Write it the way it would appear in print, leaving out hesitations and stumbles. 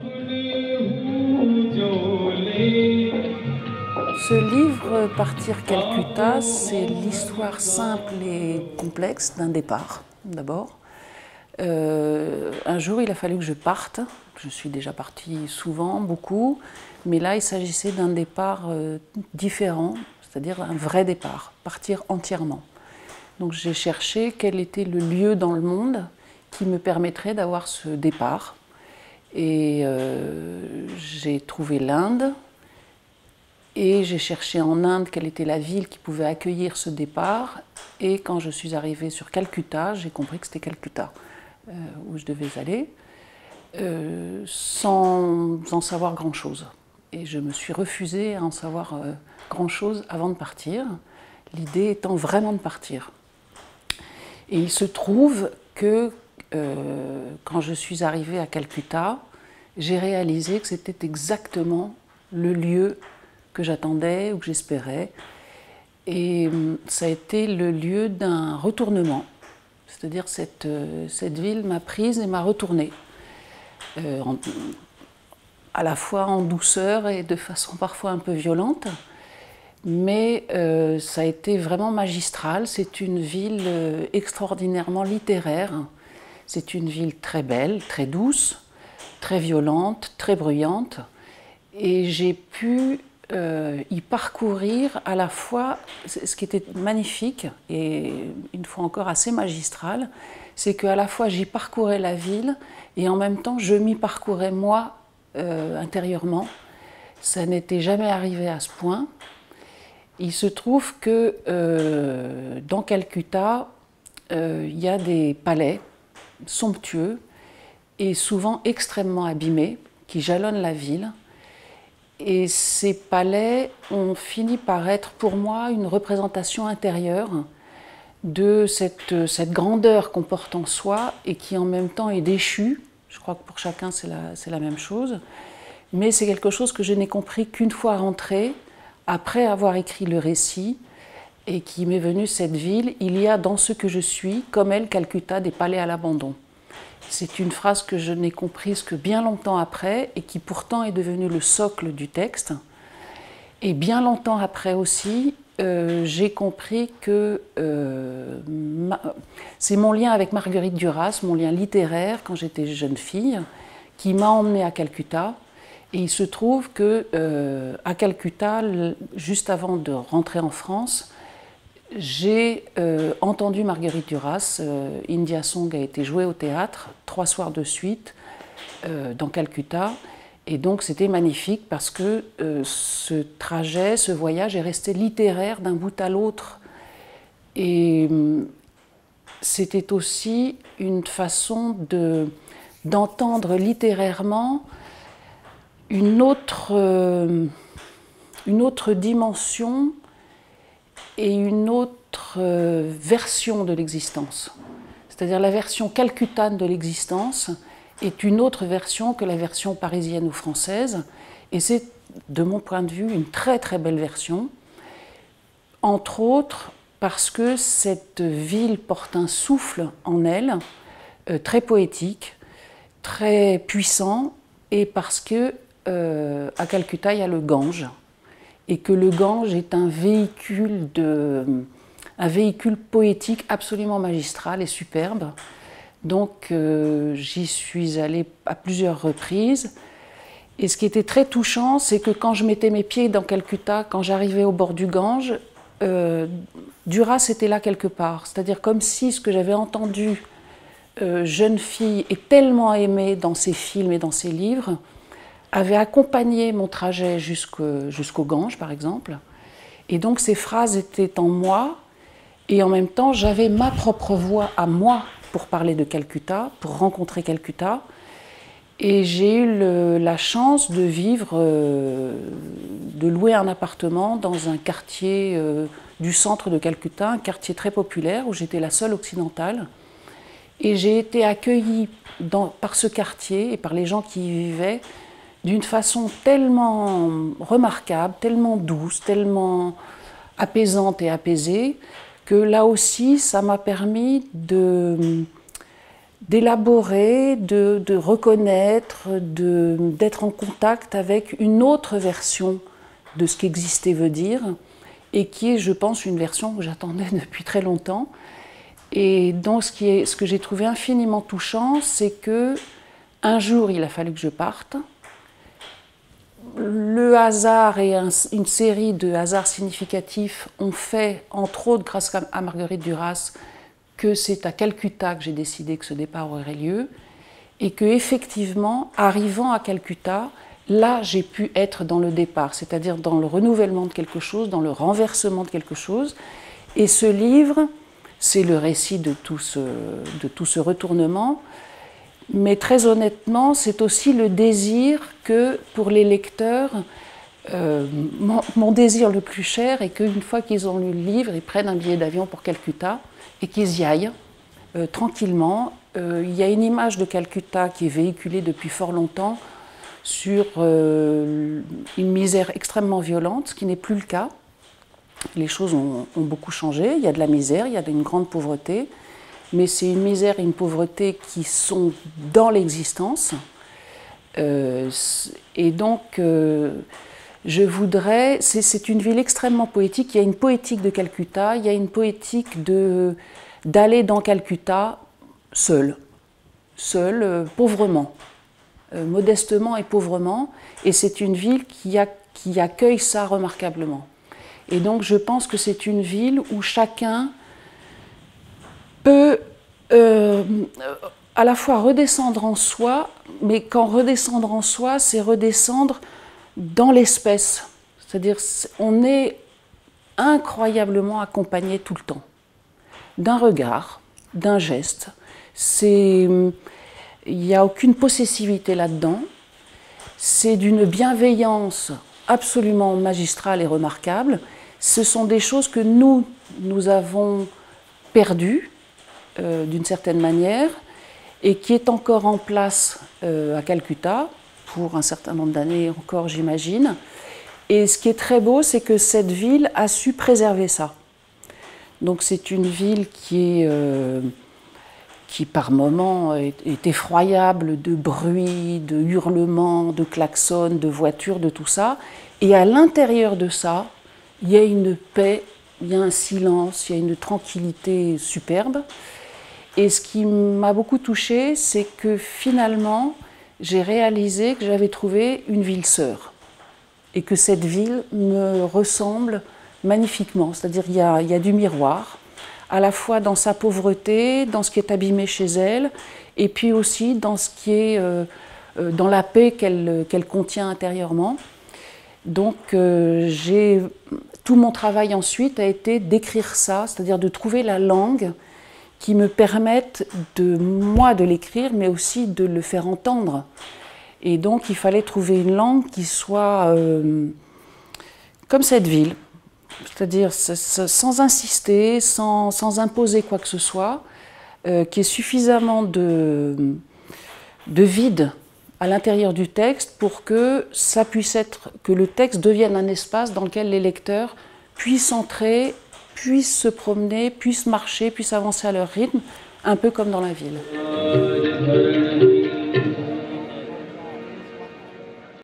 Ce livre, Partir Calcutta, c'est l'histoire simple et complexe d'un départ, d'abord. Un jour, il a fallu que je parte. Je suis déjà partie souvent, beaucoup, mais là, il s'agissait d'un départ différent, c'est-à-dire un vrai départ, partir entièrement. Donc j'ai cherché quel était le lieu dans le monde qui me permettrait d'avoir ce départ. Et j'ai trouvé l'Inde. Et j'ai cherché en Inde quelle était la ville qui pouvait accueillir ce départ. Et quand je suis arrivée sur Calcutta, j'ai compris que c'était Calcutta où je devais aller, sans en savoir grand-chose. Et je me suis refusée à en savoir grand-chose avant de partir, l'idée étant vraiment de partir. Et il se trouve que quand je suis arrivée à Calcutta, j'ai réalisé que c'était exactement le lieu que j'attendais ou que j'espérais. Et ça a été le lieu d'un retournement. C'est-à-dire cette ville m'a prise et m'a retournée. À la fois en douceur et de façon parfois un peu violente. Mais ça a été vraiment magistral. C'est une ville extraordinairement littéraire. C'est une ville très belle, très douce, très violente, très bruyante. Et j'ai pu y parcourir à la fois, ce qui était magnifique et une fois encore assez magistral, c'est qu'à la fois j'y parcourais la ville et en même temps je m'y parcourais moi intérieurement. Ça n'était jamais arrivé à ce point. Il se trouve que dans Calcutta, il y a des palais somptueux et souvent extrêmement abîmés qui jalonnent la ville. Et ces palais ont fini par être pour moi une représentation intérieure de cette grandeur qu'on porte en soi et qui en même temps est déchue. Je crois que pour chacun c'est la même chose. Mais c'est quelque chose que je n'ai compris qu'une fois rentrée, après avoir écrit le récit, et qui m'est venue cette ville. Il y a dans ce que je suis, comme elle, Calcutta, des palais à l'abandon. C'est une phrase que je n'ai comprise que bien longtemps après et qui pourtant est devenue le socle du texte. Et bien longtemps après aussi, j'ai compris que c'est mon lien avec Marguerite Duras, mon lien littéraire quand j'étais jeune fille, qui m'a emmenée à Calcutta. Et il se trouve que à Calcutta, juste avant de rentrer en France, j'ai entendu Marguerite Duras. India Song a été joué au théâtre 3 soirs de suite dans Calcutta. Et donc c'était magnifique parce que ce trajet, ce voyage est resté littéraire d'un bout à l'autre. Et c'était aussi une façon d'entendre littérairement une autre dimension et une autre version de l'existence. C'est-à-dire la version calcuttane de l'existence est une autre version que la version parisienne ou française. Et c'est, de mon point de vue, une très très belle version. Entre autres parce que cette ville porte un souffle en elle, très poétique, très puissant, et parce que à Calcutta, il y a le Gange. Et que le Gange est un véhicule poétique absolument magistral et superbe. Donc j'y suis allée à plusieurs reprises. Et ce qui était très touchant, c'est que quand je mettais mes pieds dans Calcutta, quand j'arrivais au bord du Gange, Duras était là quelque part. C'est-à-dire comme si ce que j'avais entendu jeune fille et tellement aimé dans ses films et dans ses livres avait accompagné mon trajet jusqu'au Gange, par exemple. Et donc ces phrases étaient en moi, et en même temps, j'avais ma propre voix à moi pour parler de Calcutta, pour rencontrer Calcutta. Et j'ai eu la chance de vivre, de louer un appartement dans un quartier du centre de Calcutta, un quartier très populaire où j'étais la seule occidentale. Et j'ai été accueillie par ce quartier et par les gens qui y vivaient d'une façon tellement remarquable, tellement douce, tellement apaisante et apaisée, que là aussi, ça m'a permis d'élaborer, de reconnaître, d'être en contact avec une autre version de ce qu'exister veut dire, et qui est, je pense, une version que j'attendais depuis très longtemps. Et donc, ce que j'ai trouvé infiniment touchant, c'est que un jour, il a fallu que je parte. Le hasard et une série de hasards significatifs ont fait, entre autres grâce à Marguerite Duras, que c'est à Calcutta que j'ai décidé que ce départ aurait lieu, et que effectivement, arrivant à Calcutta, là j'ai pu être dans le départ, c'est-à-dire dans le renouvellement de quelque chose, dans le renversement de quelque chose. Et ce livre, c'est le récit de tout ce retournement, mais très honnêtement, c'est aussi le désir que pour les lecteurs, mon désir le plus cher est qu'une fois qu'ils ont lu le livre, ils prennent un billet d'avion pour Calcutta et qu'ils y aillent tranquillement. Il y a une image de Calcutta qui est véhiculée depuis fort longtemps sur une misère extrêmement violente, ce qui n'est plus le cas. Les choses ont beaucoup changé, il y a de la misère, il y a une grande pauvreté, mais c'est une misère et une pauvreté qui sont dans l'existence. Et donc, je voudrais... C'est une ville extrêmement poétique, il y a une poétique de Calcutta, il y a une poétique d'aller dans Calcutta seul, pauvrement, modestement et pauvrement, et c'est une ville qui accueille ça remarquablement. Et donc je pense que c'est une ville où chacun peut à la fois redescendre en soi, mais quand redescendre en soi, c'est redescendre dans l'espèce. C'est-à-dire on est incroyablement accompagné tout le temps, d'un regard, d'un geste. Il n'y a aucune possessivité là-dedans. C'est d'une bienveillance absolument magistrale et remarquable. Ce sont des choses que nous avons perdues d'une certaine manière et qui est encore en place à Calcutta pour un certain nombre d'années encore, j'imagine. Et ce qui est très beau, c'est que cette ville a su préserver ça. Donc c'est une ville qui par moments est effroyable de bruit, de hurlements, de klaxons, de voitures, de tout ça. Et à l'intérieur de ça, il y a une paix, il y a un silence, il y a une tranquillité superbe. Et ce qui m'a beaucoup touchée, c'est que finalement, j'ai réalisé que j'avais trouvé une ville sœur. Et que cette ville me ressemble magnifiquement. C'est-à-dire qu'il y a du miroir, à la fois dans sa pauvreté, dans ce qui est abîmé chez elle, et puis aussi dans ce qui est dans la paix qu'elle contient intérieurement. Donc tout mon travail ensuite a été d'écrire ça, c'est-à-dire de trouver la langue qui me permette moi de l'écrire, mais aussi de le faire entendre. Et donc il fallait trouver une langue qui soit comme cette ville, c'est-à-dire sans insister, sans imposer quoi que ce soit, qui ait suffisamment de vide à l'intérieur du texte pour que ça puisse être, que le texte devienne un espace dans lequel les lecteurs puissent entrer, puissent se promener, puissent marcher, puissent avancer à leur rythme, un peu comme dans la ville.